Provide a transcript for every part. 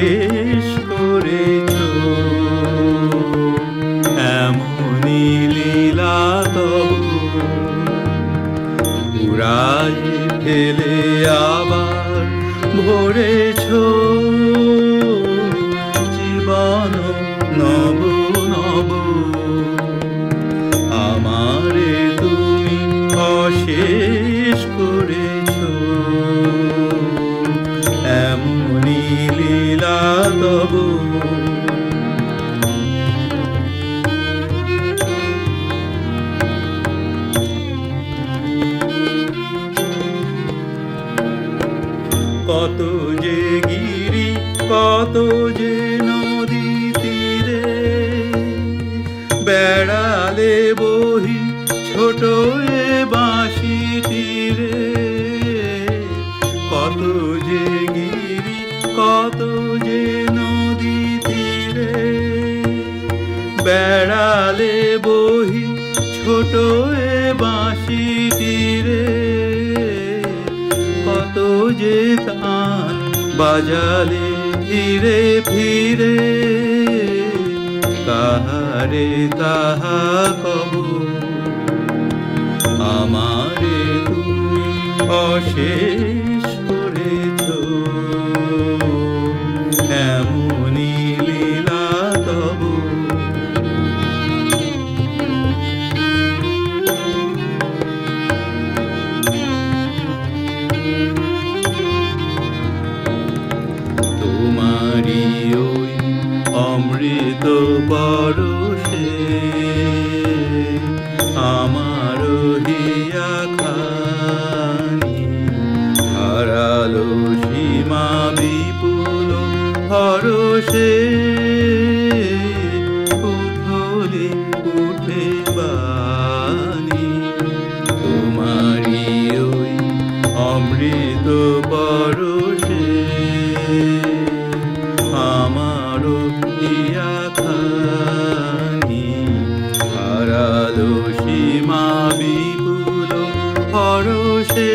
অশেষ করেছো, এমনি লীলা তব পুরাই ফেলে আবার ভরেছো জীবন নব নব। আমারে তুমি অশেষ করেছো, এমনি লীলা তব। কত যে গিরি কত যে নদী তীরে বেড়ালে বহি ছোট এ বাঁশি তীরে। কত যে গিরি কত যে নদী তীরে বেড়ালে বহি ছোট এ বাঁশি তীরে। কত যে তান বাজালে ফিরে ফিরে, কাহারে তাহা কব। আমারে তুমি অশেষ করেছো, এমনি লীলা তব। তোমারি ওই অমৃত পরশে আমার হিয়া খানি হারালো সীমা বিপুল হরষে। উথলে উঠে বাণী তোমারি ওই অমৃত পরশে আমার হিয়া খানি হারালো সীমা বিপুল হরষে।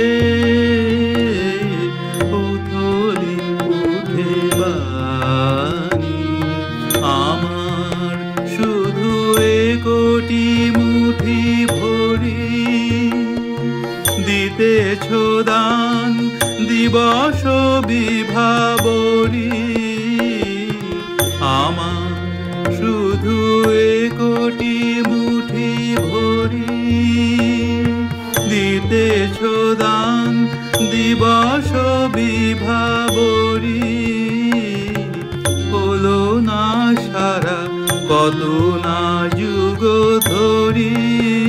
উথলে উঠে বাণী আমার শুধু এ কোটি মুঠি ভরি দিতেছ দান দিবস বিভাবরী। আমার শুধু এ কোটি মুঠি ভরি দিতেছ দান দিবস বিভাবরী। হলো না সারা কত না যুগ ধরি,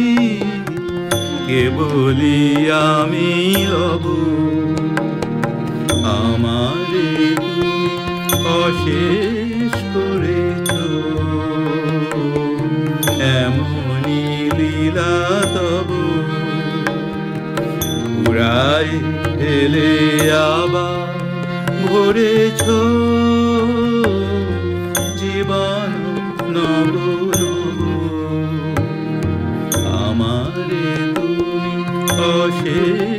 কেবলি আমি লব। আমারে তুমি অশেষ করেছো, এমনি লীলা তব পুরাই ফেলে আবার ভরেছো জীবন নব নব। আমারে তুমি অশেষ